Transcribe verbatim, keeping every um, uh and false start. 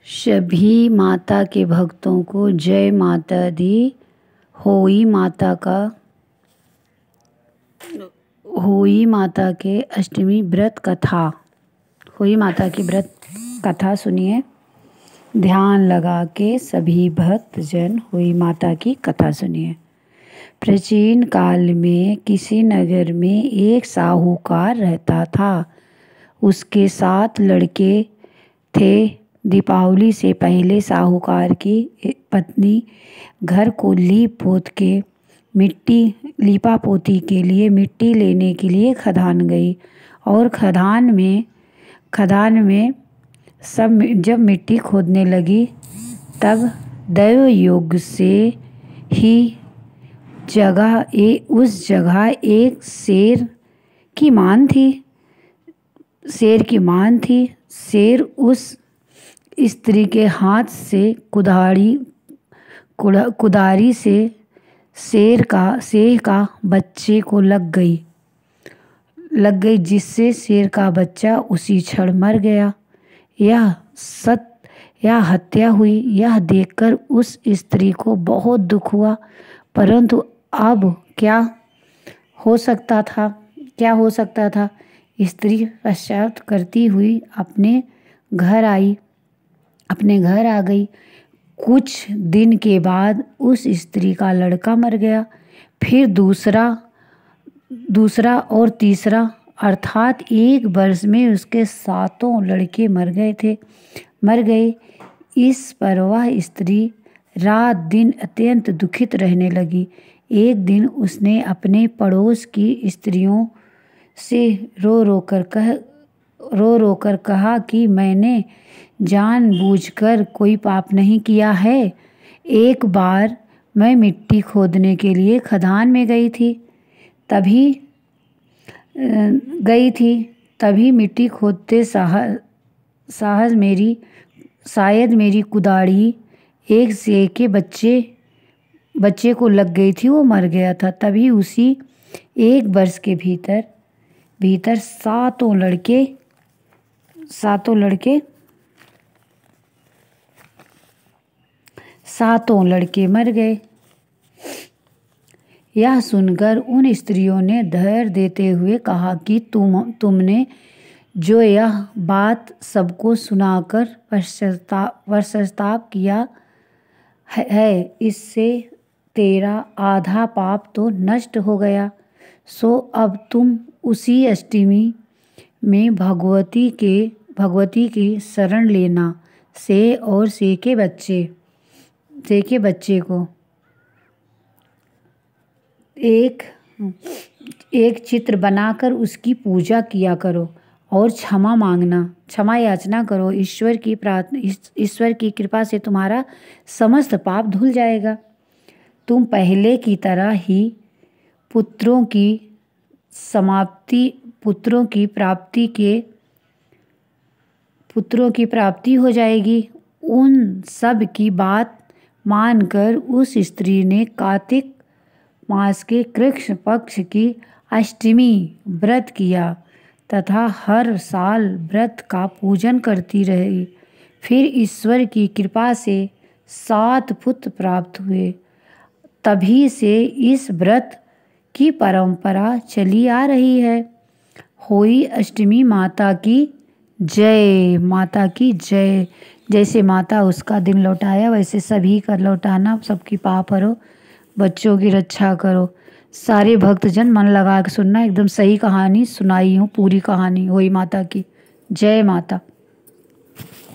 सभी माता के भक्तों को जय माता दी। होई माता का होई माता के अष्टमी व्रत कथा। होई माता की व्रत कथा सुनिए ध्यान लगा के सभी भक्त जन होई माता की कथा सुनिए। प्राचीन काल में किसी नगर में एक साहूकार रहता था। उसके सात लड़के थे। दीपावली से पहले साहूकार की पत्नी घर को लीप पोत के मिट्टी लीपा पोती के लिए मिट्टी लेने के लिए खदान गई और खदान में खदान में सब जब मिट्टी खोदने लगी तब दैव योग से ही जगह ए उस जगह एक शेर की मान थी शेर की मान थी शेर उस स्त्री के हाथ से कुदारी कुदारी से शेर का शेर का बच्चे को लग गई लग गई जिससे शेर का बच्चा उसी क्षण मर गया। यह सत यह हत्या हुई। यह देखकर उस स्त्री को बहुत दुख हुआ, परंतु अब क्या हो सकता था क्या हो सकता था स्त्री पश्चात करती हुई अपने घर आई अपने घर आ गई। कुछ दिन के बाद उस स्त्री का लड़का मर गया। फिर दूसरा दूसरा और तीसरा अर्थात एक वर्ष में उसके सातों लड़के मर गए थे मर गए। इस पर वह स्त्री रात दिन अत्यंत दुखित रहने लगी। एक दिन उसने अपने पड़ोस की स्त्रियों से रो रो कर कह रो रो कर कहा कि मैंने जानबूझकर कोई पाप नहीं किया है। एक बार मैं मिट्टी खोदने के लिए खदान में गई थी तभी गई थी तभी मिट्टी खोदते साहस साहस मेरी शायद मेरी कुदाड़ी एक शेर के बच्चे बच्चे को लग गई थी। वो मर गया था। तभी उसी एक वर्ष के भीतर भीतर सातों लड़के सातों लड़के सातों लड़के मर गए। यह सुनकर उन स्त्रियों ने धैर्य देते हुए कहा कि तुम तुमने जो यह बात सबको सुनाकर पश्चाताप पश्चाताप किया है इससे तेरा आधा पाप तो नष्ट हो गया। सो अब तुम उसी अष्टमी में भगवती के भगवती की शरण लेना। से और से के बच्चे से के बच्चे को एक एक चित्र बनाकर उसकी पूजा किया करो और क्षमा मांगना क्षमा याचना करो। ईश्वर की प्रार्थना ईश्वर की कृपा से तुम्हारा समस्त पाप धुल जाएगा। तुम पहले की तरह ही पुत्रों की समाप्ति पुत्रों की प्राप्ति के पुत्रों की प्राप्ति हो जाएगी। उन सब की बात मानकर उस स्त्री ने कार्तिक मास के कृष्ण पक्ष की अष्टमी व्रत किया तथा हर साल व्रत का पूजन करती रही। फिर ईश्वर की कृपा से सात पुत्र प्राप्त हुए। तभी से इस व्रत की परंपरा चली आ रही है। होई अष्टमी माता की जय माता की जय। जैसे माता उसका दिन लौटाया वैसे सभी का लौटाना। सबकी पाप हरो, बच्चों की रक्षा करो। सारे भक्तजन मन लगा के सुनना। एकदम सही कहानी सुनाई हूँ, पूरी कहानी होई माता की। जय माता।